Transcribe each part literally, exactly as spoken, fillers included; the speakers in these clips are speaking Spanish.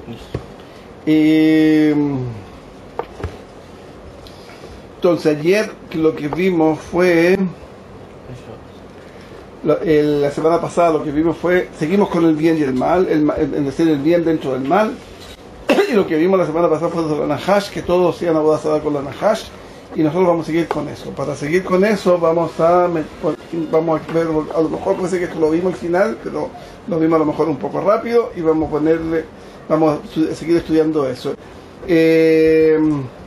Eh, entonces ayer lo que vimos fue la, el, la semana pasada lo que vimos fue seguimos con el bien y el mal, el, el decir el bien dentro del mal, y lo que vimos la semana pasada fue de la Nahash, que todos iban a boda Sadá con la Nahash, y nosotros vamos a seguir con eso. Para seguir con eso vamos a vamos a ver, a lo mejor puede ser que esto lo vimos al final, pero lo vimos a lo mejor un poco rápido, y vamos a ponerle vamos a seguir estudiando eso. Eh,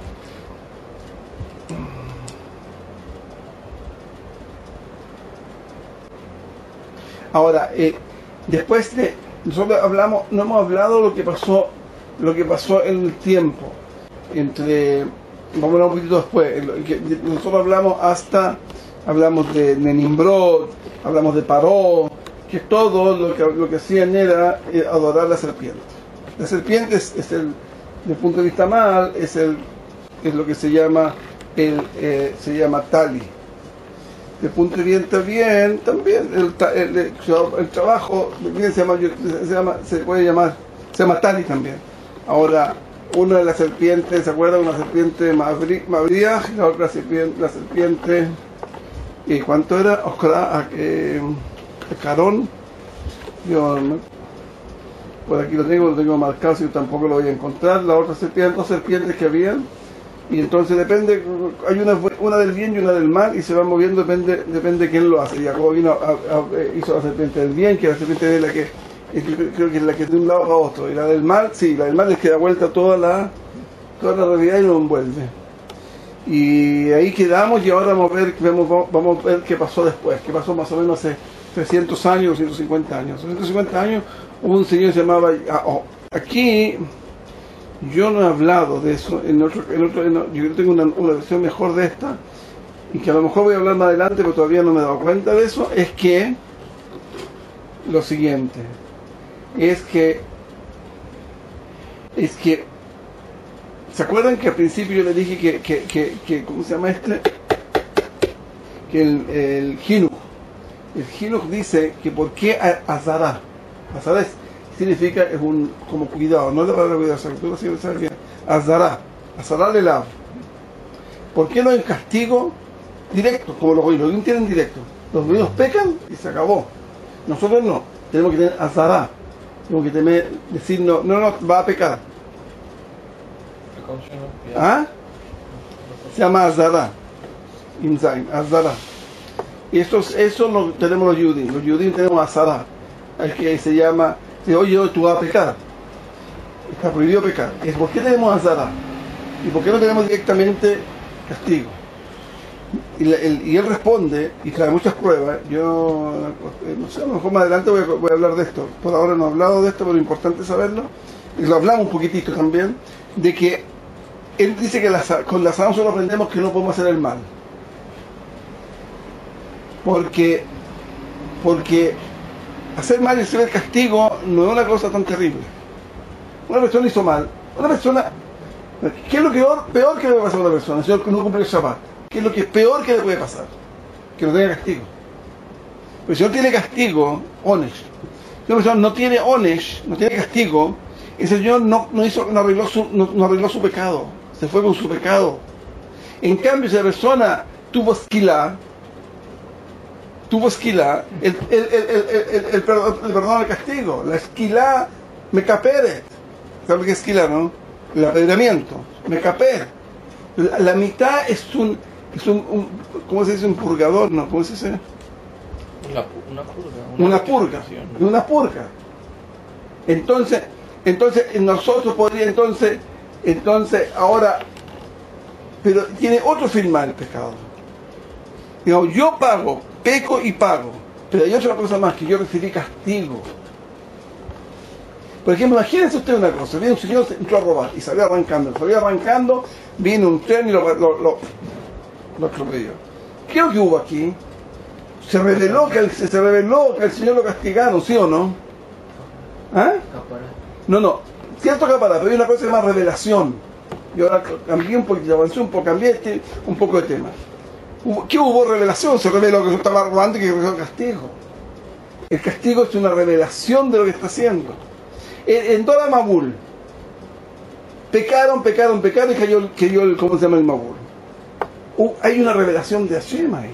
ahora, eh, después de nosotros hablamos, no hemos hablado lo que pasó, lo que pasó en el tiempo entre, vamos a hablar un poquito después. Nosotros hablamos hasta, hablamos de Nenimbrod, hablamos de Paró, que todo lo que lo que hacían era eh, adorar a la serpiente. La serpiente es, es el, desde el punto de vista mal, es el es lo que se llama el eh, se llama Tali. De punto de vista bien, también el, el, el, el trabajo bien se llama, se llama se puede llamar se llama Tali también. Ahora, una de las serpientes, ¿se acuerdan? Una serpiente Mabría, la otra serpiente, la serpiente, ¿y cuánto era? Oscar, eh, Carón. Yo por aquí lo tengo, lo tengo marcado, si yo tampoco lo voy a encontrar. La otra serpiente, dos serpientes que habían, y entonces depende, hay una, una del bien y una del mal, y se van moviendo, depende depende de quién lo hace. Jacob vino a, a, hizo la serpiente del bien, que la serpiente de la que creo que es la que de un lado a otro, y la del mal, sí, la del mal es que da vuelta toda la toda la realidad y lo envuelve. Y ahí quedamos, y ahora vamos a ver vamos, vamos a ver qué pasó después, qué pasó más o menos hace trescientos años, ciento cincuenta años. ciento cincuenta años hubo un señor que se llamaba, oh, aquí yo no he hablado de eso, en otro, en otro, en, yo tengo una, una versión mejor de esta, y que a lo mejor voy a hablar más adelante, pero todavía no me he dado cuenta de eso. Es que lo siguiente es que es que ¿se acuerdan que al principio yo les dije que, que, que, que ¿cómo se llama este? Que el, el Jinuj el Jinuj dice que ¿por qué Azará? Azará es, significa, es un, como cuidado, no es la palabra cuidado, tú lo sabes bien. Azará, Azará le lava. ¿Por qué no en castigo directo, como los judíos? Los judíos tienen directo. Los judíos pecan y se acabó. Nosotros no, tenemos que tener Azará. Tenemos que temer, decir no, no, no, va a pecar. ¿Ah? Se llama Azará. Imzain, Azará. Y eso, eso lo tenemos los judíos. Los judíos tenemos Azará. El que se llama, dice, oye, tú vas a pecar. Está prohibido pecar. Es ¿por qué tenemos Azará? ¿Y por qué no tenemos directamente castigo? Y, la, el, y él responde, y trae muchas pruebas. Yo, no sé, a lo mejor más adelante voy a, voy a hablar de esto. Por ahora no he hablado de esto, pero es importante saberlo. Y lo hablamos un poquitito también, de que él dice que la, con la Azará solo aprendemos que no podemos hacer el mal. Porque, porque hacer mal y recibir castigo no es una cosa tan terrible. Una persona hizo mal. Una persona, ¿qué es lo peor, peor que le puede pasar a una persona? Si no cumple el Shabbat. ¿Qué es lo que es peor que le puede pasar? Que no tenga castigo. Pero si no tiene castigo, onesh. Si una persona no tiene onesh, no tiene castigo, ese señor no, no, hizo, no, arregló su, no, no arregló su pecado. Se fue con su pecado. En cambio, si la persona tuvo esquilá, tuvo esquilá, el, el, el, el, el, el, perdón, el perdón al castigo, la esquilá, me capere. ¿Sabes qué es esquilá, no? El apedreamiento, me capere. La, la mitad es un, es un, un, ¿cómo se dice? Un purgador, ¿no? ¿Cómo se dice? Una, una purga. Una, una purga, ¿no? Una purga. Entonces, entonces nosotros podría entonces, entonces ahora, pero tiene otro firma el pecado. Digamos, yo pago, peco y pago, pero hay otra cosa más, que yo recibí castigo. Por ejemplo, imagínense usted una cosa, viene un señor, entró a robar y salió arrancando, salió arrancando, vino un tren y lo, lo, lo, lo atropelló. ¿Qué es lo que hubo aquí? Se reveló que el, se reveló que el Señor lo castigaron, ¿sí o no? ¿Ah? No, no, cierto capará, pero hay una cosa que se llama revelación. Y ahora cambié un poquito, avancé un poco, cambié este, un poco de tema. ¿Qué hubo? Revelación, se reveló que estaba robando y que recibió castigo. El castigo es una revelación de lo que está haciendo. En, en Dora Mabul, pecaron, pecaron, pecaron y cayó, cayó el, ¿cómo se llama? El Mabul. Uh, hay una revelación de Hashem ahí.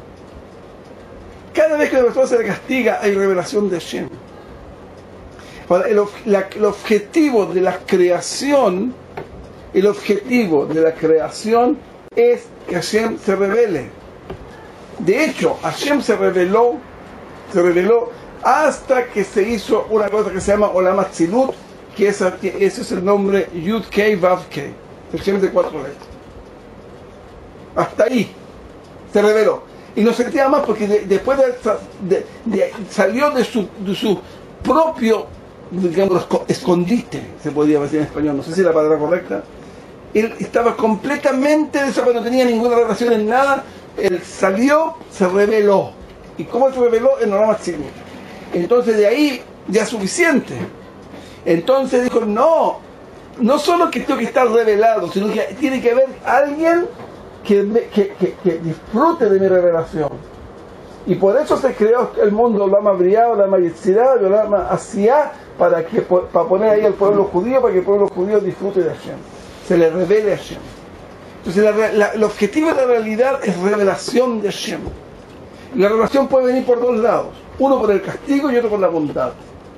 Cada vez que la persona se le castiga, hay revelación de Hashem. Para el, la, el objetivo de la creación, el objetivo de la creación es que Hashem se revele. De hecho, Hashem se reveló, se reveló hasta que se hizo una cosa que se llama Olam Atzilut, que, esa, que ese es el nombre Yud Kei Vav Kei, Hashem de cuatro letras. Hasta ahí se reveló. Y no se sentía más porque de, después de, de, de, salió de su, de su propio, digamos, escondite, se podría decir en español, no sé si es la palabra correcta. Él estaba completamente desaparecido, no tenía ninguna relación en nada. Él salió, se reveló. ¿Y cómo se reveló? En Olam Atzilut. Entonces de ahí ya es suficiente. Entonces dijo, no, no solo que tengo que estar revelado, sino que tiene que haber alguien que, me, que, que, que disfrute de mi revelación. Y por eso se creó el mundo, Olam Briá, Olam Yetzirá, Olam Asiá, para, que, para poner ahí al pueblo judío, para que el pueblo judío disfrute de Hashem, se le revele a Hashem. Entonces la, la, el objetivo de la realidad es revelación de Hashem. Y la revelación puede venir por dos lados, uno por el castigo y otro por la bondad.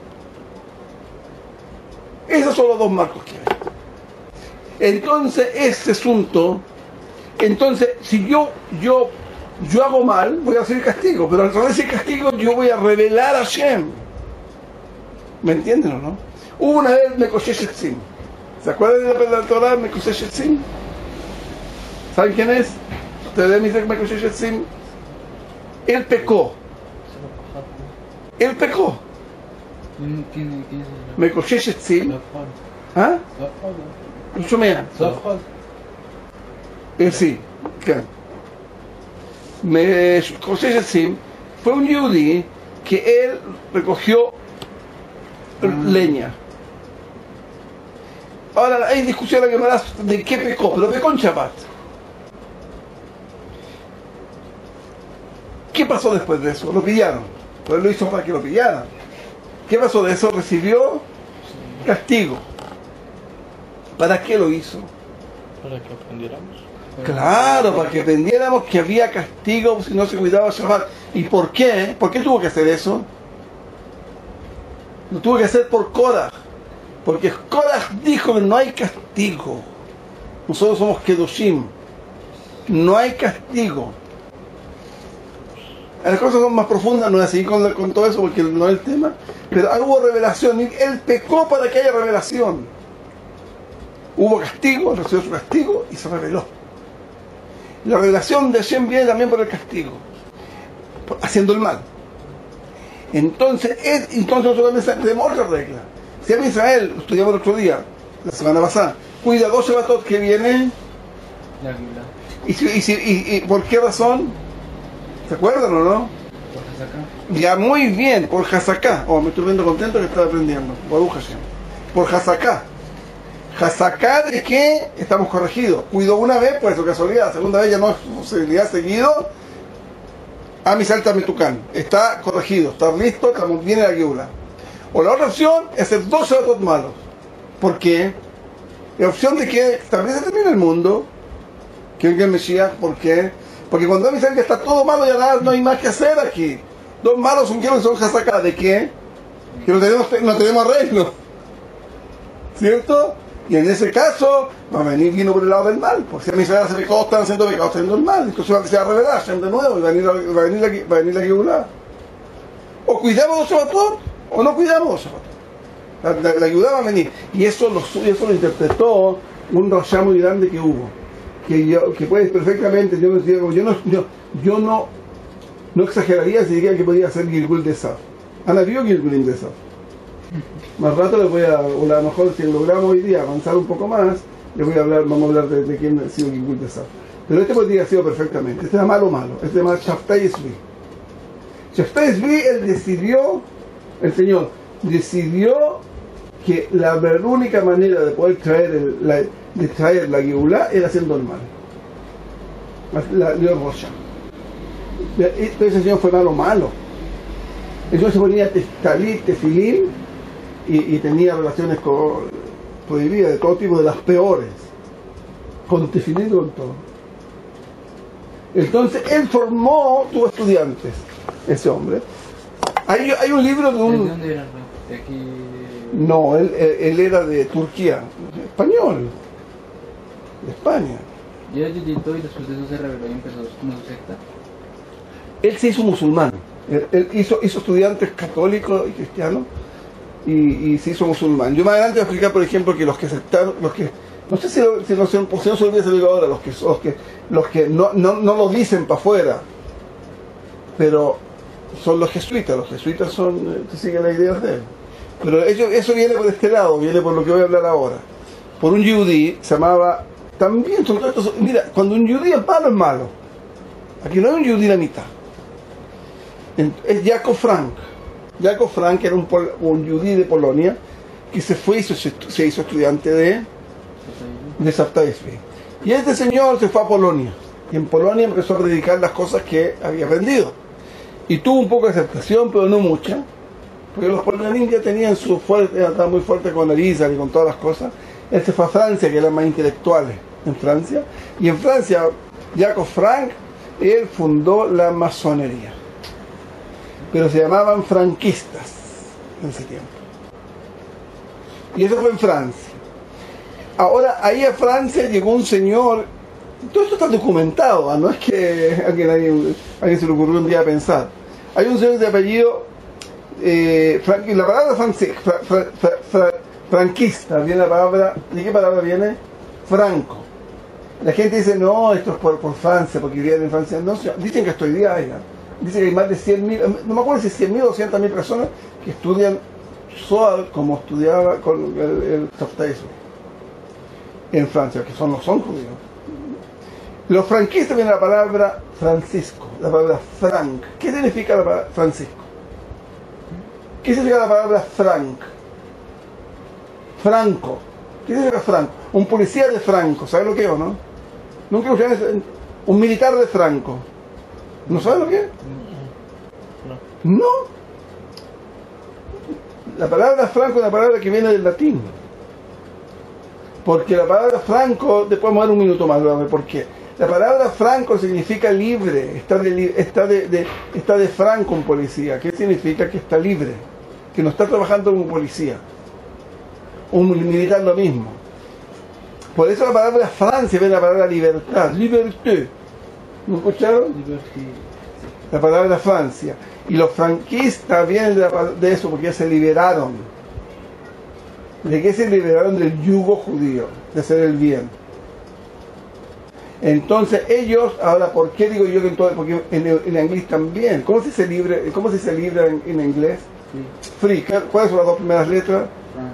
Esos son los dos marcos que hay. Entonces este asunto, entonces si yo yo yo hago mal, voy a recibir castigo, pero al través de ese castigo yo voy a revelar a Hashem. ¿Me entienden o no? Hubo una vez Mekoshe Shetzim. ¿Se acuerdan de la Torah Mekoshe Shetzim? ¿Saben quién es? ¿Ustedes me dicen Mekoshe Shetzim? Él pecó. Él pecó. Mekoshe Shetzim. ¿Ah? ¿No שומע? él sí. כן. Mekoshe Shetzim fue un yudí que él recogió leña. Ahora hay discusión de qué pecó, pero pecó en Shabbat. ¿Qué pasó después de eso? Lo pillaron. Pero él lo hizo para que lo pillaran. ¿Qué pasó de eso? Recibió castigo. ¿Para qué lo hizo? Para que aprendiéramos. Claro, para que aprendiéramos que había castigo si no se cuidaba Shabbat. ¿Y por qué? ¿Por qué tuvo que hacer eso? Lo tuvo que hacer por Korach. Porque Korach dijo que no hay castigo. Nosotros somos Kedoshim. No hay castigo. Las cosas son más profundas, no voy a seguir con, con todo eso porque no es el tema. Pero hubo revelación. Y él pecó para que haya revelación. Hubo castigo, recibió su castigo y se reveló. La revelación de Hashem viene también por el castigo, por, haciendo el mal. Entonces, es, entonces nosotros tenemos otra regla. Si en Israel, lo estudiamos el otro día, la semana pasada, cuida dos Shabbatot que vienen, y, si, y, si, y, y ¿por qué razón? ¿Se acuerdan o no? Por Hazaká. Ya, muy bien, por Hazaká. Oh, me estoy viendo contento que estaba aprendiendo. Baruch Hashem. Por Hazaká. Hazaká de que estamos corregidos. Cuidó una vez, pues su casualidad. La segunda vez ya no es posibilidad seguido. A mi salta Metucán. Está corregido, está listo, estamos bien en la Geula. O la otra opción es hacer dos Shabbatot malos. ¿Por qué? La opción de que también se termina el mundo. Que venga el Mesías, ¿por qué? Porque cuando a mi salta está todo malo, ya nada, no hay más que hacer aquí. Dos malos son que son Hazaká. ¿De qué? Que no tenemos, no tenemos arreglo. ¿Cierto? Y en ese caso va a venir vino por el lado del mal, porque si a mí se hace pecado, están haciendo pecado, haciendo el mal, entonces se va a revelar de nuevo y va a venir, va a venir, la, va a venir la Geulá. O cuidamos los Shabbatot o no cuidamos los Shabbatot. La, la, la Geulá va a venir. Y eso lo, eso lo interpretó un Rasha muy grande que hubo, que yo, que puede perfectamente, yo, yo, no, yo, yo no, no exageraría si diría que podía ser Gilgul de Saf. Ana vio Gilgul de Saf. Más rato les voy a, o a lo mejor si logramos hoy día avanzar un poco más, les voy a hablar, vamos a hablar de, de quién ha sido Gilgul de Saf. Pero este podría haber sido perfectamente. Este era malo malo. Este era Shaftai Zvi. Shaftai Zvi, él decidió, el Señor decidió que la única manera de poder traer el, la, de traer la Geulá era haciendo el mal. La Leo Rocha. Entonces el Señor fue malo malo. Entonces se ponía talit, tefilín y, y tenía relaciones con, prohibida, de todo tipo, de las peores, con definido con todo. Entonces él formó, tuvo estudiantes, ese hombre. Hay, hay un libro de un... ¿De dónde era? ¿De aquí? No, él, él, él era de Turquía, español, de España. Y era yuyito y después de eso se rebeló y empezó como su secta. Él se hizo musulmán, él, él hizo, hizo estudiantes católicos y cristianos y, y se hizo musulmán. Yo más adelante voy a explicar, por ejemplo, que los que aceptaron, los que, no sé si, lo, si, no, si no se olvida salir ahora, los que, los que, los que no, no, no lo dicen para afuera, pero son los jesuitas, los jesuitas son, que siguen las ideas de él. Pero eso, eso viene por este lado, viene por lo que voy a hablar ahora. Por un yudí, se llamaba, también son todos estos, mira, cuando un yudí es malo, es malo. Aquí no hay un yudí la mitad. Es Jacob Frank. Jacob Frank era un, un yudí de Polonia que se fue y se, se hizo estudiante de, de Saptaisby. Y este señor se fue a Polonia. Y en Polonia empezó a predicar las cosas que había aprendido. Y tuvo un poco de aceptación, pero no mucha. Porque los polonios ya tenían su fuerte, estaban muy fuerte con Elizabeth y con todas las cosas. Él se fue a Francia, que eran más intelectuales en Francia. Y en Francia, Jacob Frank, él fundó la masonería. Pero se llamaban franquistas en ese tiempo. Y eso fue en Francia. Ahora, ahí a Francia llegó un señor, todo esto está documentado, no es que a alguien, alguien, alguien se le ocurrió un día pensar. Hay un señor de apellido, eh, Frank, la palabra franci, fra, fra, fra, fra, franquista, viene la palabra, ¿de qué palabra viene? Franco. La gente dice, no, esto es por, por Francia, porque vivían en Francia. No, dicen que hasta hoy día hay, ¿no? Dice que hay más de cien mil, no me acuerdo si cien mil o doscientas mil personas que estudian Zohar como estudiaba con el, el Saptaisby en Francia, que son, no son judíos. Los franquistas viene la palabra Francisco, la palabra Frank. ¿Qué significa la palabra Francisco? ¿Qué significa la palabra Frank? Franco. ¿Qué significa Franco? Un policía de Franco, ¿sabes lo que es o no? Nunca escucharon un militar de Franco. ¿No sabes lo que es? No. No. La palabra franco es una palabra que viene del latín. Porque la palabra franco, después vamos a dar un minuto más, a ver por qué. La palabra franco significa libre, está de, está de, de, está de franco un policía. ¿Qué significa? Que está libre, que no está trabajando como policía. Un militar lo mismo. Por eso la palabra Francia viene de la palabra libertad, liberté. ¿No escucharon? La palabra Francia. Y los franquistas vienen de, la, de eso porque ya se liberaron. ¿De qué se liberaron? Del yugo judío, de hacer el bien. Entonces ellos, ahora, ¿por qué digo yo que en todo? Porque en, en inglés también. ¿Cómo se dice libre? ¿Cómo se dice libre en, en inglés? Free. Free. ¿Cuáles son las dos primeras letras?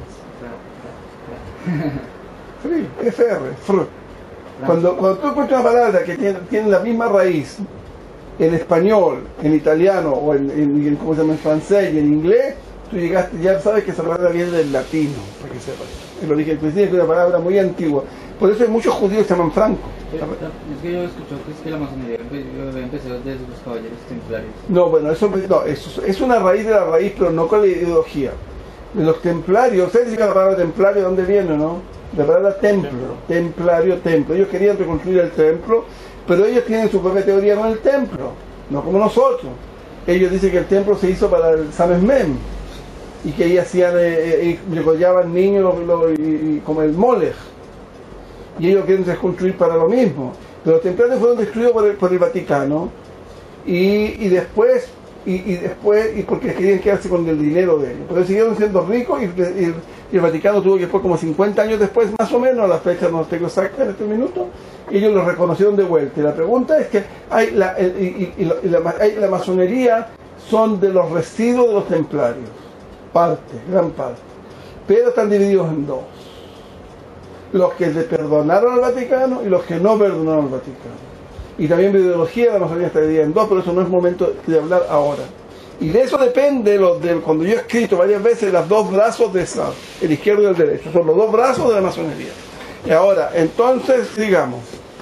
Free. F R. Free. Cuando, cuando tú encuentras una palabra que tiene, tiene la misma raíz en español, en italiano, o en, en, en, ¿cómo se llama? En francés y en inglés, tú llegaste, ya sabes que esa palabra viene del latino, para que sepas. El origen principio es una palabra muy antigua. Por eso hay muchos judíos que se llaman Franco. Es que yo escucho que es que la masonería empezó desde los caballeros templarios. No, bueno, eso, no, eso es una raíz de la raíz, pero no con la ideología. De los templarios, ¿ustedes dicen la palabra templario dónde viene, no? La palabra templo, templario, templo. Ellos querían reconstruir el templo, pero ellos tienen su propia teoría con el templo, no como nosotros. Ellos dicen que el templo se hizo para el Samesmem, y que ahí hacían, eh, y regollaban niños lo, lo, y, y, como el Molech, y ellos quieren reconstruir para lo mismo. Pero los templarios fueron destruidos por el, por el Vaticano, y, y después, y, y después, y porque querían quedarse con el dinero de ellos, pero siguieron siendo ricos, y, y, y el Vaticano tuvo que después, como cincuenta años después, más o menos, la fecha no tengo exacta en este minuto, ellos lo reconocieron de vuelta. Y la pregunta es que hay la, el, y, y, y la, hay, la masonería son de los residuos de los templarios, parte, gran parte, pero están divididos en dos: los que le perdonaron al Vaticano y los que no perdonaron al Vaticano. Y también la ideología de la masonería está dividida en dos, pero eso no es momento de hablar ahora. Y de eso depende lo de, cuando yo he escrito varias veces, los dos brazos de esa, el izquierdo y el derecho, son los dos brazos de la masonería. Y ahora, entonces, digamos,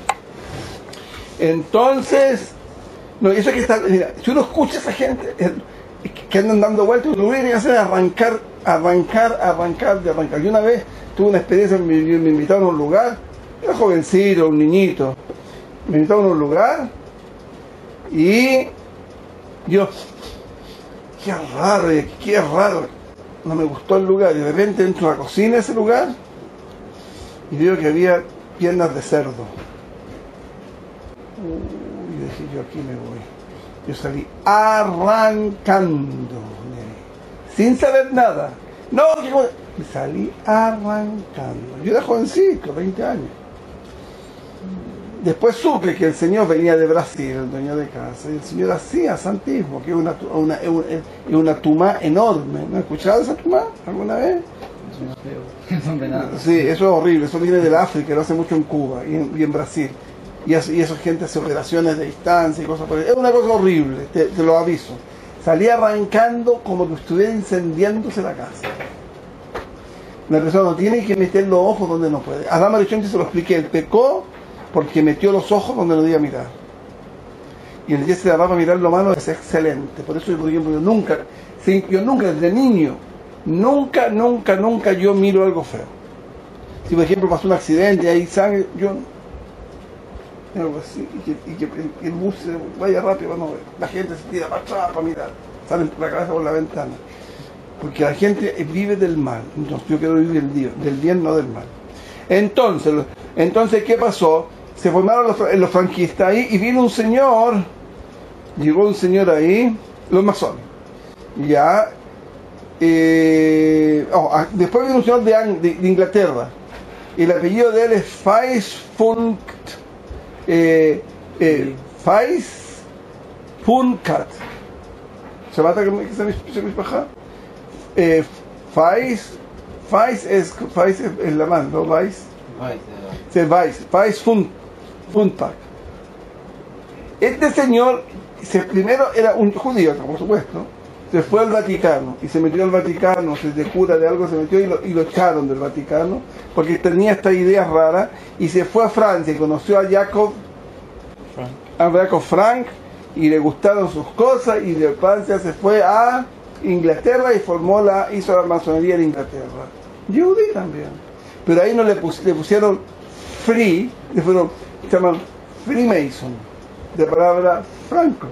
entonces, no, eso que está, mira, si uno escucha a esa gente que andan dando vueltas, lo único que hacen es arrancar, arrancar, arrancar, de arrancar. Y una vez tuve una experiencia, me, me invitaron a un lugar, era jovencito, un niñito, me invitaron a un lugar y yo, qué raro, qué raro, no me gustó el lugar, y de repente entro a la cocina de ese lugar y veo que había piernas de cerdo. Uy, dije, yo aquí me voy. Yo salí arrancando, sin saber nada. No, que salí arrancando. Yo era jovencito, veinte años. Después supe que el señor venía de Brasil, el dueño de casa, y el señor hacía santismo, que es una, una, es una tumá enorme. ¿No has escuchado esa tumá alguna vez? Sí, eso es horrible, eso viene del África, lo hace mucho en Cuba y en, y en Brasil. Y, eso, y esa gente hace operaciones de distancia y cosas por ahí. Es una cosa horrible, te, te lo aviso. Salí arrancando como que estuviera incendiándose la casa. Una persona no tiene que meter los ojos donde no puede. Adán Marichón, se lo expliqué, él pecó porque metió los ojos donde no debía mirar. Y el día se le va a mirar lo malo, es excelente. Por eso, por ejemplo, yo nunca, yo nunca desde niño, nunca, nunca, nunca yo miro algo feo. Si por ejemplo pasó un accidente y hay sangre, yo algo así, y que, y que el, el bus se vaya rápido, bueno, la gente se tira para atrás para mirar, sale la cabeza por la ventana. Porque la gente vive del mal, entonces yo quiero vivir del bien, del bien, no del mal. Entonces, entonces ¿qué pasó? Se formaron los, los franquistas ahí y vino un señor, llegó un señor ahí, los masones, ya, eh, oh, después vino un señor de, de, de Inglaterra, y el apellido de él es Faisfunkt, eh, eh, Faisfunkat, ¿se mata que se me baja? Eh, Faiz, Faiz es, Faiz es, es la mano, ¿no? Faiz, Faiz, Faiz, Faiz Fun, Funpak. Este señor, se, primero era un judío, por supuesto, se fue al Vaticano y se metió al Vaticano, se de cura de algo se metió y lo, y lo echaron del Vaticano porque tenía esta idea rara y se fue a Francia y conoció a Jacob Frank, a Jacob Frank y le gustaron sus cosas y de Francia se fue a Inglaterra y formó la, hizo la masonería en Inglaterra. Yehudi también. Pero ahí no le, pus, le pusieron free, le fueron, se llaman Freemason, de palabra franco.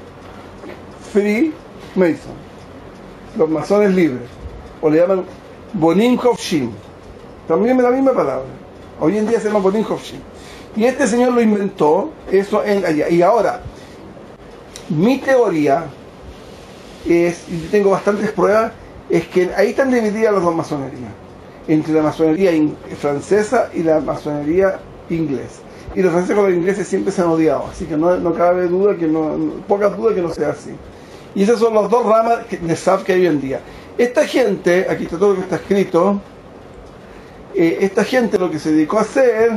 Freemason. Los masones libres. O le llaman Bonim Hofshim. También es la misma palabra. Hoy en día se llama Bonim Hofshim. Y este señor lo inventó, eso en allá. Y ahora, mi teoría es, y yo tengo bastantes pruebas, es que ahí están divididas las dos masonerías, entre la masonería francesa y la masonería inglesa. Y los franceses con los ingleses siempre se han odiado, así que no, no cabe duda que no, no pocas dudas que no sea así. Y esas son las dos ramas de S A F que hay hoy en día. Esta gente, aquí está todo lo que está escrito, eh, esta gente lo que se dedicó a hacer,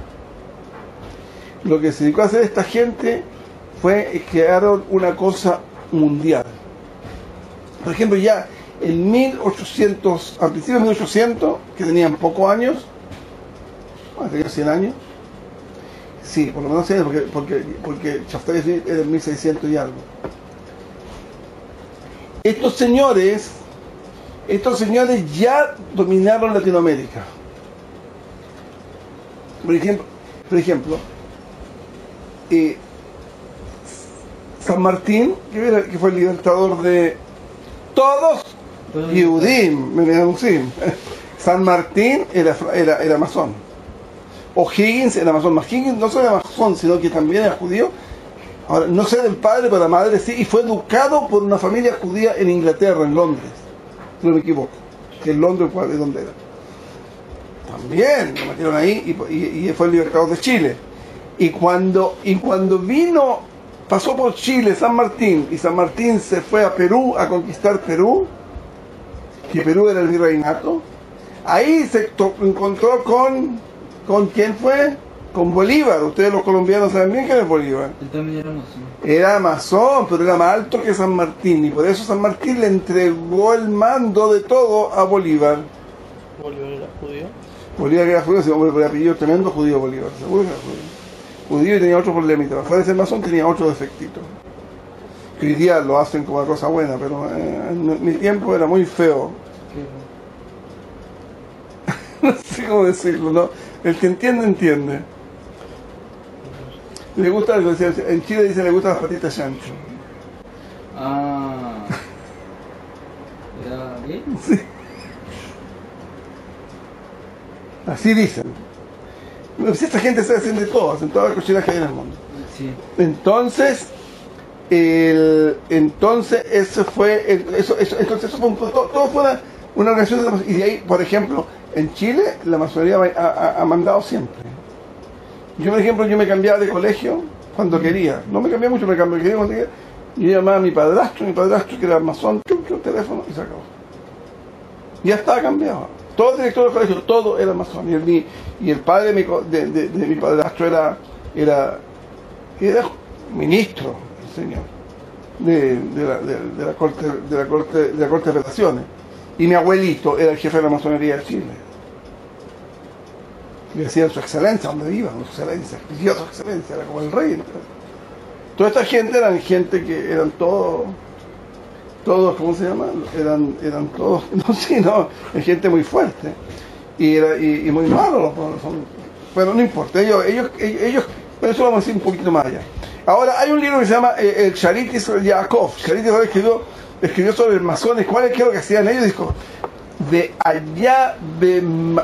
lo que se dedicó a hacer esta gente fue crearon una cosa mundial. Por ejemplo, ya en mil ochocientos, a principios de mil ochocientos, que tenían pocos años, bueno, tenían cien años, sí, por lo menos cien años, porque, porque, porque Shaftari era en mil seiscientos y algo. Estos señores, estos señores ya dominaron Latinoamérica. Por ejemplo, por ejemplo eh, San Martín, que, era, que fue el libertador de todos, Yehudim, San Martín era, era, era masón. O'Higgins era masón. O'Higgins no solo era masón, sino que también era judío. Ahora, no sé del padre, pero la madre sí, y fue educado por una familia judía en Inglaterra, en Londres, si no me equivoco, que en Londres fue de donde era. También lo metieron ahí y, y, y fue el libertador de Chile. Y cuando, y cuando vino, pasó por Chile, San Martín, y San Martín se fue a Perú a conquistar Perú, que Perú era el virreinato, ahí se encontró con, ¿con quién fue? Con Bolívar. Ustedes los colombianos saben bien quién es Bolívar. Él también era masón. Era masón, pero era más alto que San Martín, y por eso San Martín le entregó el mando de todo a Bolívar. ¿Bolívar era judío? Bolívar era judío, se llama por el apellido tremendo judío Bolívar, seguro que era judío. Judío y tenía otro problemita, fuera de ser masón tenía otro defectito. Que hoy día lo hacen como una cosa buena, pero eh, en mi tiempo era muy feo. no sé cómo decirlo, ¿no? El que entiende, entiende. Le gusta, en Chile dice le gustan las patitas chancho. Ah. ¿Era gay? Sí. Así dicen. Pues esta gente se hace de todo, hacen todas las cochinas que hay en el mundo. Sí. Entonces, el, entonces eso fue, el, eso, eso, entonces eso fue un, todo, todo fue una, una organización de la, y de ahí, por ejemplo, en Chile la masonería ha, ha, ha mandado siempre. Yo, por ejemplo, yo me cambiaba de colegio cuando quería, no me cambié mucho, me cambié quería cuando quería. Yo llamaba a mi padrastro, mi padrastro que era masón, chum, chum, teléfono y se acabó. Ya estaba cambiado. Todo el director del colegio, todo era masón. Y el, y el padre de mi, de, de, de mi padrastro era, era, era ministro, el señor, de, de, la, de, de, la corte, de la corte de la corte de relaciones. Y mi abuelito era el jefe de la masonería de Chile. Y decían su excelencia, donde iban, su excelencia, Dios, su excelencia, era como el rey. ¿No? Toda esta gente eran gente que eran todos, todos, ¿cómo se llama? Eran, eran todos, no sé, no, es gente muy fuerte y, era, y, y muy malos, son, pero no importa, ellos, ellos, ellos, pero eso lo vamos a decir un poquito más allá. Ahora, hay un libro que se llama eh, el Charitis Yaakov. Charitis escribió, escribió sobre masones, cuál es lo que hacían ellos, dijo, de allá de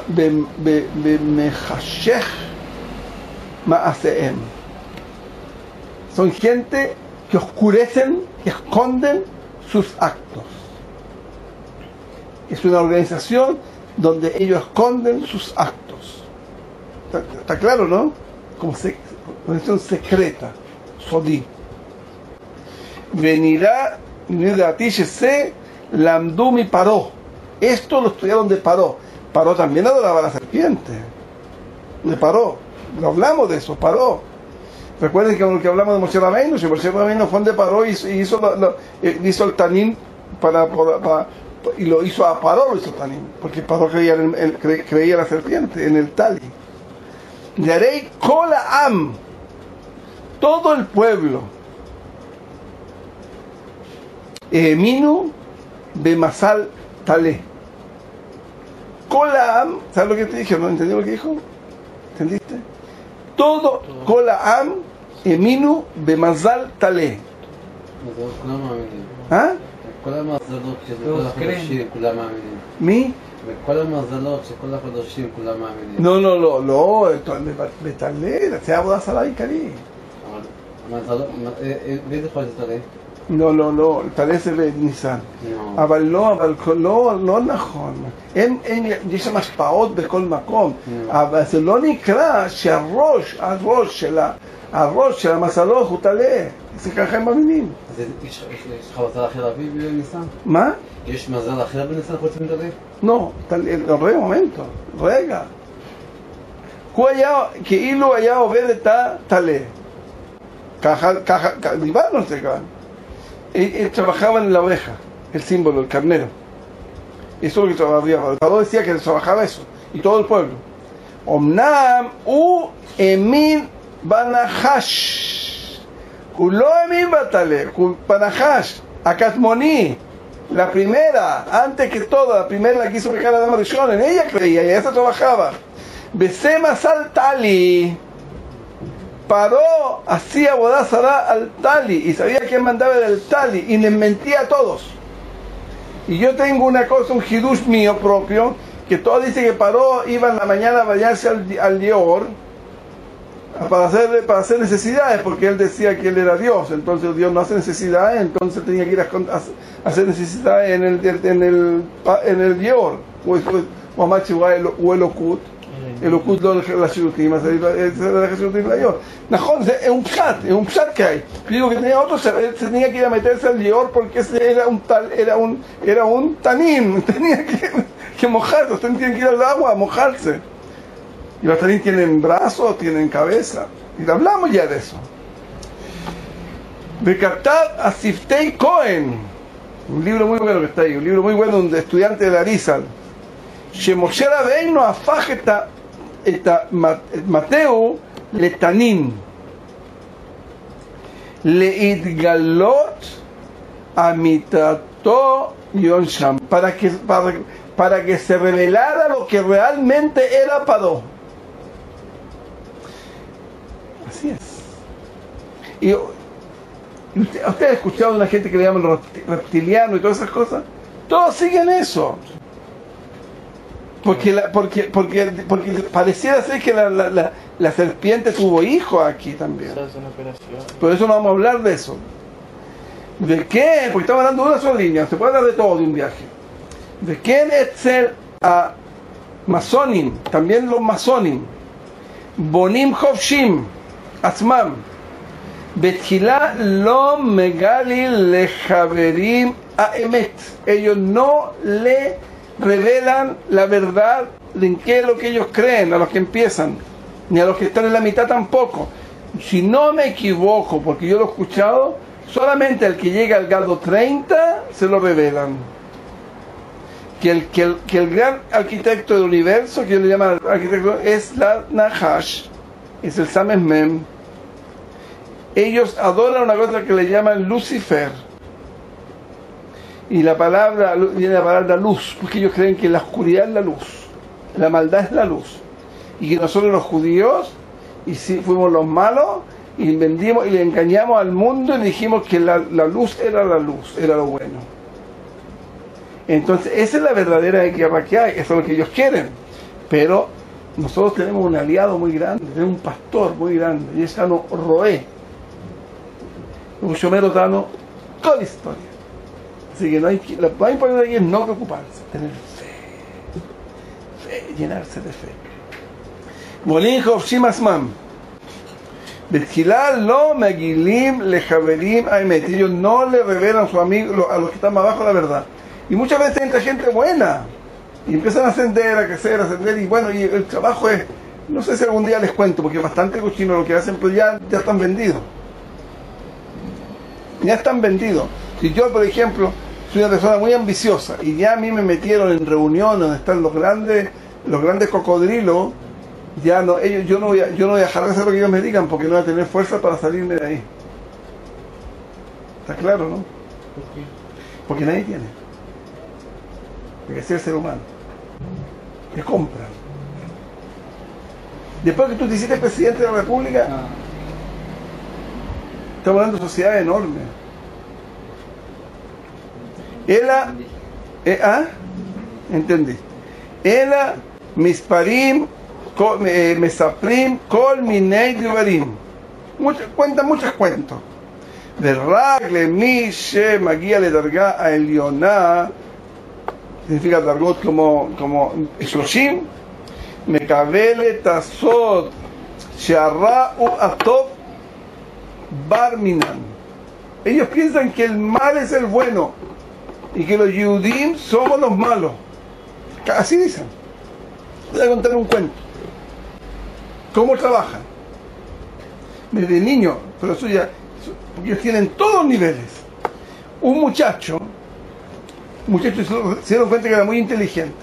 Mejashech Maaseem. Son gente que oscurecen, que esconden sus actos. Es una organización donde ellos esconden sus actos. ¿Está, está claro, no? Como se, organización secreta, sodí. Venirá, venirá a ti, se Lamdumi Paró. Esto lo estudiaron de Paró. Paró también adoraba a la serpiente. De Paró. Lo hablamos de eso, Paró. Recuerden que lo que hablamos de Moshe Rabbeinu, si Moshe Rabbeinu fue de Paró y hizo, lo, lo, hizo el tanín para, para, para, y lo hizo a Paró, lo hizo tanín, porque Paró creía en el, cre, creía en la serpiente, en el tali. Yarei Kola Am, todo el pueblo, Eminu Bemasal Tale. Kola Am, ¿sabes lo que te dije? ¿No entendí lo que dijo? ¿Entendiste? Todo Kola Am Eminu Bemazal Tale. ¿Ah? ¿Mi? No, no, no, no, esto es Betalé, se habla Salah y Cari. לא, לא, לא, תלס וניסן. אבל לא, אבל לא, לא נכון. אין, אין, יש שם השפעות בכל מקום, אבל זה לא נקרא שהראש, הראש של, הראש של המסלוח הוא תלה. זה ככה הם מאמינים. יש לך מזל אחר להביא בניסן? מה? יש מזל אחר בניסן חוץ מתלה? לא, רגע, מומנטו, רגע. הוא היה, כאילו היה עובד את התלה. ככה, ככה, דיברנו על זה כאן. Él trabajaba en la oveja, el símbolo, el carnero. Eso es lo que trabajaba. El Paró decía que trabajaba eso, y todo el pueblo. Omnam u emir banahash. Ulo emir batale, banahash, akatmoni. La primera, antes que todo, la primera la quiso pecar a la maldición, en ella creía, y ella trabajaba. Besema saltali. Paró, hacía bodazara al tali y sabía quién mandaba del tali y les mentía a todos. Y yo tengo una cosa, un hidush mío propio, que todo dice que Paró iba en la mañana a bañarse al, al Dior para hacer, para hacer necesidades, porque él decía que él era Dios, entonces Dios no hace necesidades, entonces tenía que ir a, a hacer necesidades en el, en el, en el Dior, o o el Okut. אלוקות לא לשירותים, אז זה ללכת שירותים ליור. נכון, זה un pshat, es un pshat que hay. Digo que tenía otro, tenía que ir a meterse al Dior porque era un tal, era un, era un tanín, tenía que, que mojarse, ustedes tienen que ir al agua a mojarse. Y los tanín tienen brazos, tienen cabeza. Y hablamos ya de eso. Bekatab Asiftei Cohen, un libro muy bueno que está ahí, un libro muy bueno de estudiante de la Arizal. שמשה רבינו הפך את, ה, את, ה, את מתאו לתנין, להתגלות אמיתתו יון שם, para que, para, para que se revelara lo que realmente era Paró. Así es. Y, y usted, ¿usted ha escuchado a una gente que le llaman reptiliano y todas esas cosas? Todos siguen eso. Porque, la, porque, porque, porque pareciera ser que la, la, la, la serpiente tuvo hijos aquí también. Por eso no vamos a hablar de eso. ¿De qué? Porque estamos hablando de una sola línea. Se puede hablar de todo de un viaje. ¿De quién es ser a Masonim? También los Masonim. Bonim Hofshim Asmam. Betchilá lo megali lejaverim a emet. Ellos no le revelan la verdad de en qué es lo que ellos creen a los que empiezan, ni a los que están en la mitad tampoco. Si no me equivoco, porque yo lo he escuchado, solamente al que llega al grado treinta se lo revelan. Que el, que el, que el gran arquitecto del universo, que yo le llamo arquitecto, es la Nahash, es el Sames Mem. Ellos adoran una cosa que le llaman Lucifer. Y la palabra, viene la palabra luz, porque ellos creen que la oscuridad es la luz, la maldad es la luz. Y que nosotros los judíos, y si fuimos los malos, y vendimos y le engañamos al mundo y dijimos que la, la luz era la luz, era lo bueno. Entonces, esa es la verdadera guerra que hay, eso es lo que ellos quieren. Pero nosotros tenemos un aliado muy grande, tenemos un pastor muy grande, y es Tano Roé. Un shomero Tano, toda la historia. Así que no hay que, lo más importante aquí es no preocuparse, tener fe, fe, llenarse de fe. Bolin Hofshim Asmam. Betchilá lo megilim lejaverim aimet. Ellos no le revelan a sus amigos, a los que están más abajo, la verdad. Y muchas veces entra gente buena y empiezan a ascender, a crecer, a ascender, y bueno, y el trabajo es, no sé si algún día les cuento, porque es bastante cochino lo que hacen, pero ya, ya están vendidos. Ya están vendidos. Si yo, por ejemplo, soy una persona muy ambiciosa y ya a mí me metieron en reuniones donde están los grandes, los grandes cocodrilos, ya no, ellos, yo no voy a, yo no voy a dejar de hacer lo que ellos me digan, porque no voy a tener fuerza para salirme de ahí. ¿Está claro, no? ¿Por qué? Porque nadie tiene. Porque es el ser humano. Que compran. Después que tú te hiciste presidente de la República, Ah, estamos hablando de sociedades enormes. Ela, eh, ah, entendí. Ela, misparim, kol- eh, mesaprim, kol minei divarim. Muchas, cuentan muchos cuentos. De ragle, mi, she, magia, le darga a elioná, significa dargot como, como shloshim, mekabele, tasod, shearra, u, atov, barminan. Ellos piensan que el mal es el bueno y que los Yehudim somos los malos. Así dicen. Voy a contar un cuento. ¿Cómo trabajan? Desde niño, pero eso ya, porque ellos tienen todos los niveles. Un muchacho, un muchacho se dieron cuenta que era muy inteligente,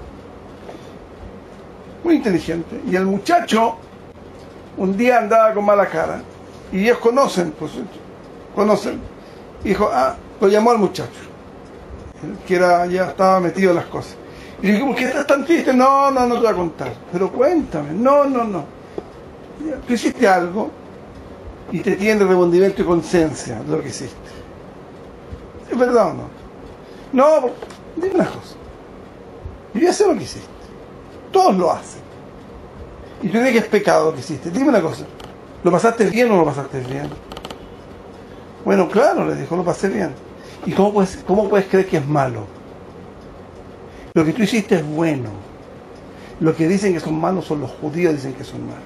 muy inteligente, y el muchacho un día andaba con mala cara, y ellos conocen, pues, conocen, y dijo, ah, lo llamó al muchacho, que era, ya estaba metido en las cosas. Y le dijo, ¿por qué estás tan triste? No, no, no te voy a contar. Pero cuéntame. No, no, no. Tú hiciste algo y te tiene remordimiento y conciencia de lo que hiciste. ¿Es verdad o no? No, dime una cosa. Yo ya sé lo que hiciste. Todos lo hacen. Y tú dices que es pecado lo que hiciste. Dime una cosa. ¿Lo pasaste bien o no lo pasaste bien? Bueno, claro, le dijo, lo pasé bien. ¿Y cómo puedes, cómo puedes creer que es malo? Lo que tú hiciste es bueno. Lo que dicen que son malos son los judíos, dicen que son malos.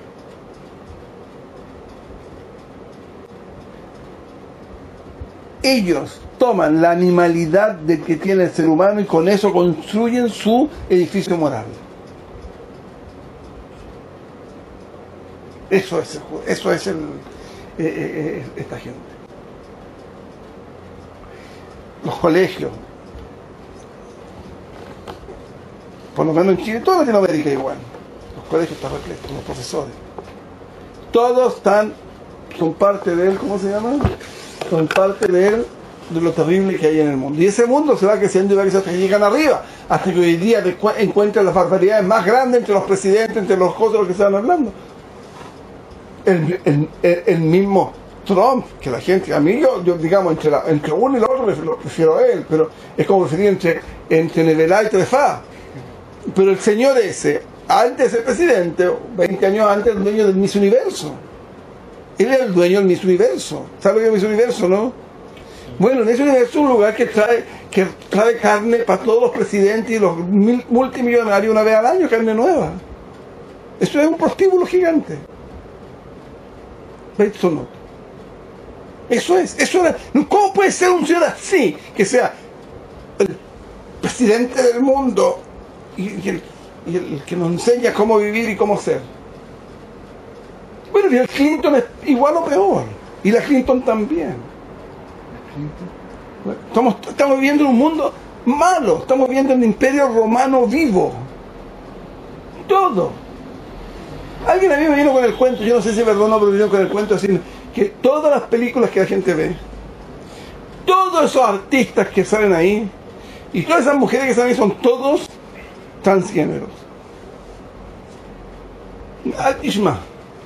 Ellos toman la animalidad del que tiene el ser humano y con eso construyen su edificio moral. Eso es, eso es el, eh, eh, esta gente. Los colegios, por lo menos en Chile, toda Latinoamérica igual, los colegios están repletos, los profesores, todos están, son parte de él, ¿cómo se llama? Son parte del de lo terrible que hay en el mundo. Y ese mundo se va creciendo y va creciendo hasta que llegan arriba, hasta que hoy día encuentran las barbaridades más grandes entre los presidentes, entre los cosas de los que se van hablando. El, el, el, el mismo Trump, que la gente, a mí yo, yo digamos, entre, la, entre uno y el otro lo prefiero a él, pero es como preferir entre, entre Nevelá y Trefá. Pero el señor ese, antes de ser presidente, veinte años antes, el dueño del Miss Universo. Él era el dueño del Miss Universo. ¿Sabe lo que es Miss Universo, no? Bueno, en ese universo es un lugar que trae, que trae carne para todos los presidentes y los mil, multimillonarios una vez al año, carne nueva. Eso es un prostíbulo gigante. Eso no. Eso es, eso es. ¿Cómo puede ser un señor así, que sea el presidente del mundo y, y, el, y el que nos enseña cómo vivir y cómo ser? Bueno, y el Clinton es igual o peor. Y la Clinton también. Estamos, estamos viviendo en un mundo malo. Estamos viviendo en un imperio romano vivo. Todo. Alguien a mí me vino con el cuento, yo no sé si es verdad o no, pero me vino con el cuento así, que todas las películas que la gente ve, todos esos artistas que salen ahí, y todas esas mujeres que salen ahí son todos transgéneros. Al-Ishma.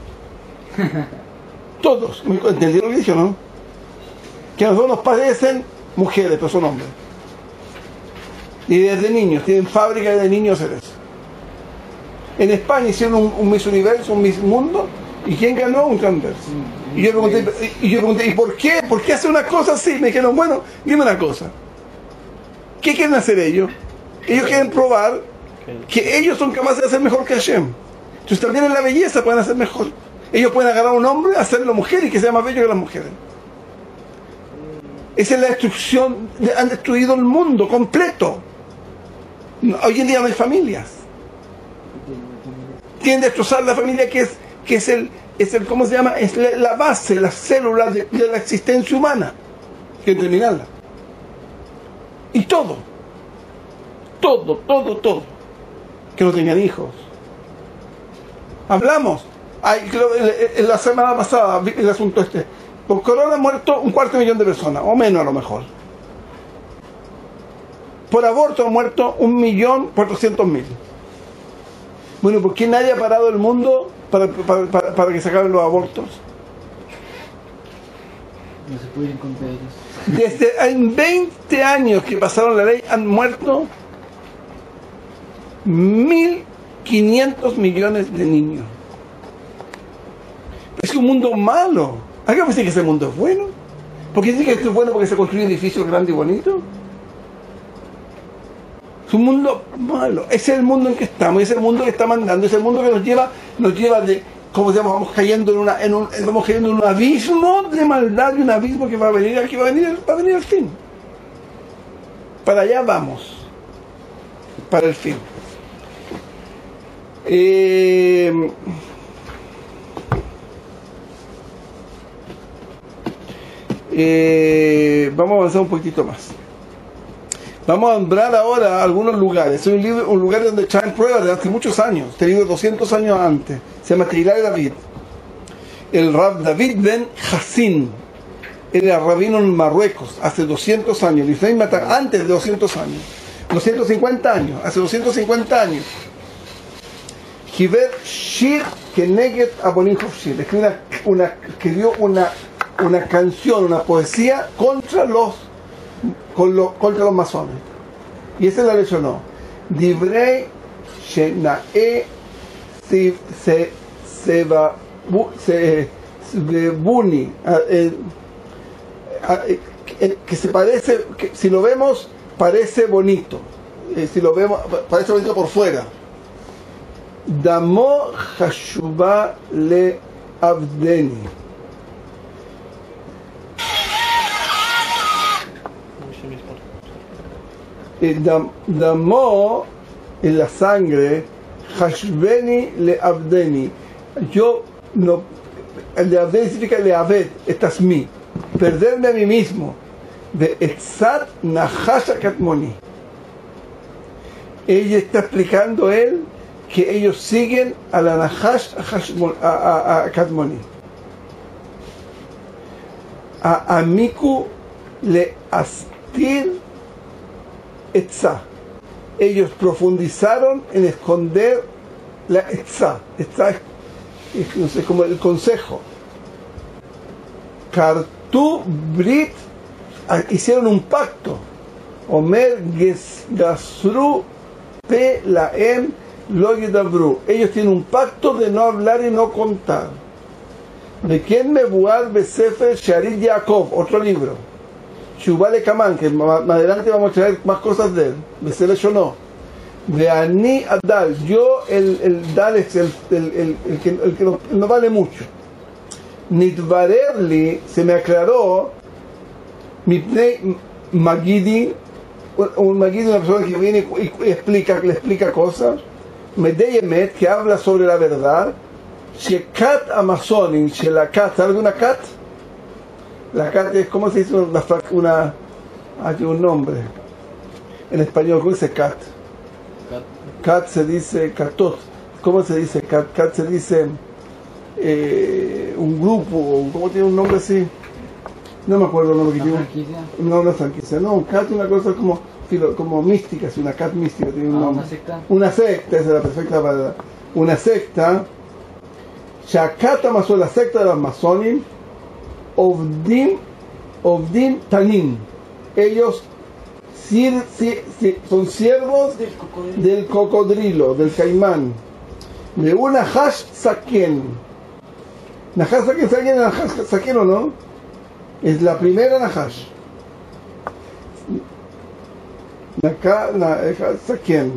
Todos. ¿Entendieron lo que dije o no? Que a nosotros nos parecen mujeres, pero son hombres. Y desde niños, tienen fábrica de niños hacer eso. En España hicieron un, un Miss Universo, un Miss Mundo, y ¿quién ganó? Un transverso. Y yo pregunté, y yo pregunté, ¿y por qué? ¿Por qué hace una cosa así? Me dijeron, bueno, dime una cosa. ¿Qué quieren hacer ellos? Ellos quieren probar que ellos son capaces de hacer mejor que Hashem. Entonces también en la belleza pueden hacer mejor. Ellos pueden agarrar a un hombre, hacerlo mujer y que sea más bello que las mujeres. Esa es la destrucción. Han destruido el mundo completo. Hoy en día no hay familias. Quieren destrozar la familia, que es, que es el, es el, ¿cómo se llama? Es la, la base, la célula de, de la existencia humana. Quieren terminarla. Y todo. Todo, todo, todo. Que no tengan hijos. Hablamos. Ay, en la semana pasada, el asunto este. Por corona han muerto un cuarto de millón de personas, o menos a lo mejor. Por aborto han muerto un millón cuatrocientos mil. Bueno, ¿por qué nadie ha parado el mundo para, para, para, para que se acaben los abortos? No se pueden contar ellos. Desde en veinte años que pasaron la ley han muerto mil quinientos millones de niños. Es un mundo malo. ¿A qué me dice que ese mundo es bueno? ¿Por qué dice que esto es bueno porque se construye edificios grandes y bonitos? Es un mundo malo. Ese es el mundo en que estamos, ese es el mundo que está mandando, ese es el mundo que nos lleva, nos lleva de, como digamos, vamos cayendo en una, en un, vamos cayendo en un abismo de maldad, y un abismo que va a venir, aquí va a venir, va a venir el fin. Para allá vamos. Para el fin. Eh, eh, vamos a avanzar un poquitito más. Vamos a nombrar ahora algunos lugares. Es un, libro, un lugar donde traen pruebas de hace muchos años. Este libro doscientos años antes. Se llama Teilat David. El Rab David Ben Hassin era rabino en Marruecos hace doscientos años. Antes de doscientos años. doscientos cincuenta años. Hace doscientos cincuenta años. Hiver Shir Keneget Abonim Hofshir. Escribió una, una, escribió una, una canción, una poesía contra los Con lo, contra los masones. Y ese la lesionó. Divrei Shenae se Sebuni, que se parece, que si lo vemos parece bonito, eh, si lo vemos parece bonito por fuera. Damo Hashuba le Avdeni. Damo en la sangre, Hashbeni le Abdeni. Yo no, el de Abdeni significa le Abed, estás mí, perderme a mí mismo. De Etzat Nahasha Katmoni. Ella está explicando él que ellos siguen a la Nahash a, a, a Katmoni. A Amiku le astir etzá. Ellos profundizaron en esconder la etzá. Etzá es, es, no sé, como el consejo. Kartu Brit, hicieron un pacto. Omer Gasru Pe Laem Lo Yedabru. Ellos tienen un pacto de no hablar y no contar. ¿De quién me buar Besefer Sharit Yaakov? Otro libro. Shubale Kaman, que más adelante vamos a traer más cosas de él. Besele Shono. De Ani Adal. Yo, el, el Dal es el, el, el, el, que, el que no, no vale mucho. Nitvarerli, se me aclaró. Mipnei Magidi. Un Magidi, una persona que viene y, y explica, le explica cosas. Medeyemet, que habla sobre la verdad. Shekat Amazonin, Shelakat, ¿sabe una cat? La cat es, ¿cómo se dice? Una, una hay un nombre en español, ¿cómo se dice cat? Cat, cat se dice catot. ¿Cómo se dice cat? Cat se dice eh, un grupo, ¿cómo tiene un nombre así? No me acuerdo el nombre que tiene. No, no es franquicia, no, un cat es una cosa como, como mística, es una cat mística, tiene un ah, nombre. Una secta. Una secta, esa es la perfecta palabra. Una secta. Shakat Amazon, la secta de los Masonim, Ovdim, Ovdim Tanim. Ellos sir, sir, sir, son siervos del cocodrilo. del cocodrilo, del caimán. De una Nahash Saken. Nahash Saken, ¿saben Nahash Saken o no? Es la primera Nahash. Nahash Saken.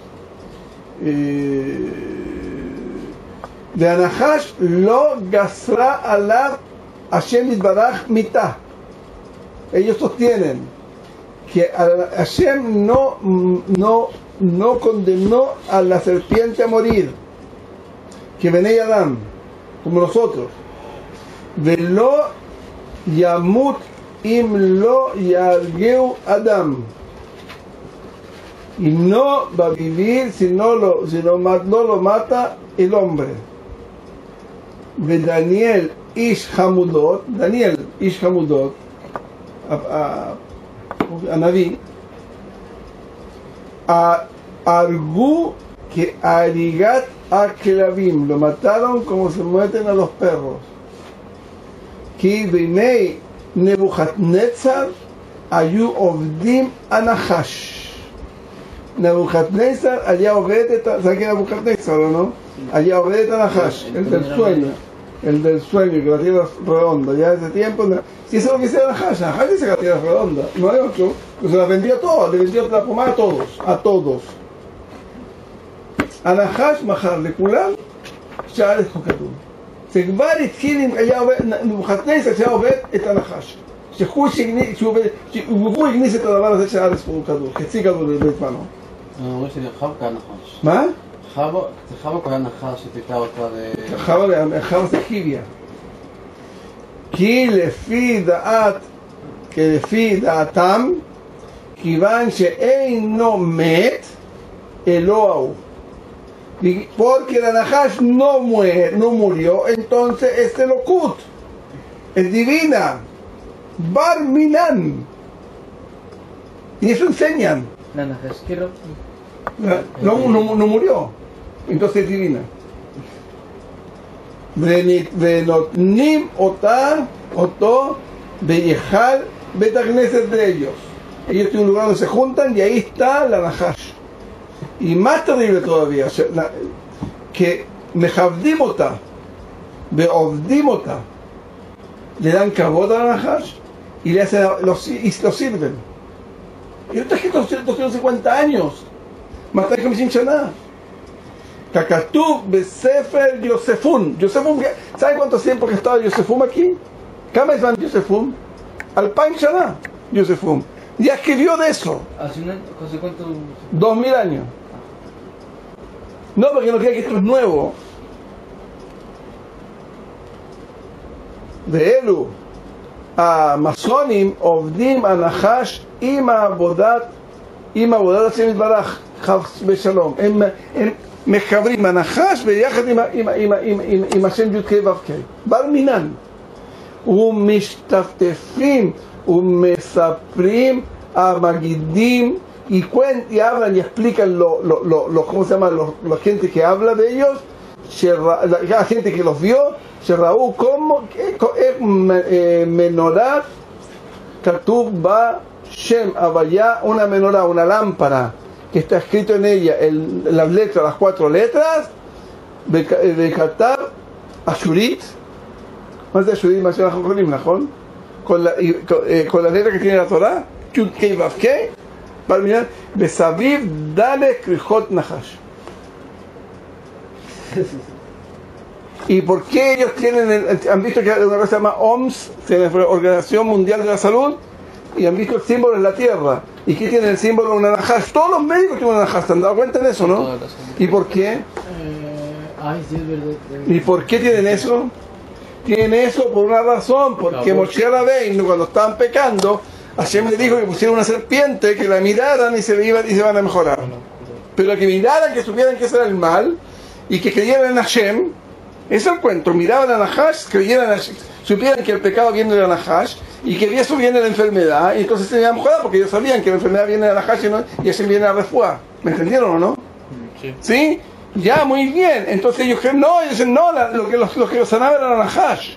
Eh, de Anahash lo gasra alab Hashem Yitbaraj mitah. Ellos sostienen que Hashem no, no, no condenó a la serpiente a morir, que venía Adam, como nosotros. Velo yamut im lo yargeu Adam. Y no va a vivir si no lo, si no, no lo mata el hombre. De Daniel Ish Hamudot, Daniel Ish Hamudot, a, a, a Naví, a Argu que Arigat a Kelavim, lo mataron como se meten a los perros. Ki Bimei Nebuchadnezzar Ayu Ovdim Anahash. Nebuchadnezzar allá obedece, ¿sabe quién es Nebuchadnezzar o no? Allá obedece a Nahash, el del sueño. El del sueño, que la tierra es redonda. Ya desde tiempo, no. Si eso es lo que dice Nahash, Nahash dice que la tierra es redonda. No hay otro. Pues se la vendió todas, le vendió la pomada a todos. A todos. A Nahash, Mahar, de Kulam, Sha'ar es Jokatum. Se va a decir, allá Nebuchadnezzar, allá obedece a Nahash. שהוא הגניס את הדבר הזה של הארץ והוא כדור, חצי כדור לבית מנו. אומרים שחבק היה נחש. מה? חבק היה נחש שתיתה אותה ל... חבק זה קיביה. כי לפי דעת, כי לפי דעתם, כיוון שאינו מת, אלוהו. Porque la Nahash no muere, no murió, entonces es Elokut, es divina. Bar Minan. Y eso enseñan. La Nahash quiero. No, no, no murió. Entonces es divina. Venotnim Ota Oto Beyehal Betagneses de ellos. Ellos tienen un lugar donde se juntan y ahí está la Nahash. Y más terrible todavía, que Mejavdim Ota Beovdim Ota. Le dan cabot a la Nahash y le hacen los, y los sirven. Y ahorita es que doscientos cincuenta años, más tarde que me Shana. Kakatú Besefer Yosefun. Yosefun, ¿saben cuánto tiempo que estaba Yosefun aquí? ¿Cómo es Yosefun? Al Pain Shana, Yosefun. Ya escribió de eso. ¿Hace cuánto? Dos mil años. No, porque no crea que esto es nuevo. De Elu, a Masonim, Ovdim, a Nahash, Ima Abodat, Ima Abodat Hashem Yitbaraj, Chavs Beshalom. הם מחברים, הנחש ביחד עם השם י"ק ו"ק. בר מינן. ומשתפטפים un mesaprim, a Magidim, y, cuen, y hablan y explican lo, lo, lo, lo, ¿cómo se llama? Lo, la gente que habla de ellos, la, la gente que los vio, Raúl, como menorá, Katuv ba Shem Abaya, una menorá, una lámpara, que está escrito en ella el, las letras, las cuatro letras, de Qatar, Ashurit, más de Ashurit, más de Ashurit, con la con las letras que tiene la Torah, Yud Kei Vav Kei, para mirar, Besaviv Dale Krihot Nahash. ¿Y por qué ellos tienen, el, han visto que hay una cosa que se llama O M S, Organización Mundial de la Salud, y han visto el símbolo en la Tierra? ¿Y qué tiene el símbolo? Una nahash. Todos los médicos tienen una nahash, ¿se han dado cuenta de eso, no? ¿Y por qué? Eh, ay, sí, es verdad. ¿Y por qué tienen eso? Tienen eso por una razón, porque Moshe Rabbeinu, cuando estaban pecando, Hashem le dijo que pusieran una serpiente, que la miraran y se, iban, y se van a mejorar. Pero que miraran, que supieran que ese era el mal, y que creyeran en Hashem. Ese es el cuento. Miraban a Nahash, creyeran a, supieran que el pecado viene de la Nahash, y que de eso viene la enfermedad, y entonces se iban a mejorar, porque ellos sabían que la enfermedad viene de la Nahash y, no, y Hashem viene a la refuá. ¿Me entendieron o no? Sí. ¿Sí? Ya, muy bien. Entonces ellos creen, no, ellos dicen, no, la, lo que los, los que los sanaban era la Nahash.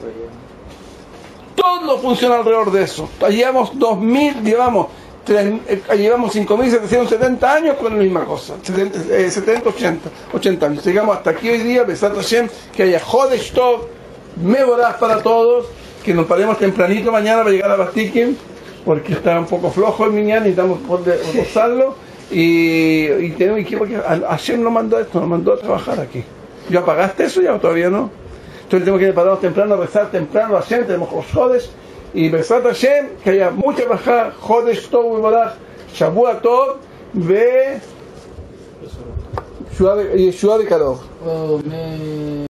Todo funciona alrededor de eso. Llevamos dos mil, llevamos tres, eh, llevamos cinco mil setecientos setenta años con la misma cosa. setenta, eh, setenta, ochenta, ochenta años. Llegamos hasta aquí hoy día, Besat Hashem, que haya Jodesh Tov, Mevorach para todos, que nos paremos tempranito mañana para llegar a Bastikim, porque está un poco flojo el miñán, necesitamos posarlo. Y, y tenemos que, porque Hashem nos mandó esto, nos mandó a trabajar aquí. ¿Ya apagaste eso ya o todavía no? Entonces tenemos que pararnos temprano, rezar temprano a Hashem, tenemos los Jodes, y Besat Hashem, que haya mucha bajada, Jodesh Tov Mevorach, Shavua Tov, ve Yeshua de Karov. Oh, me...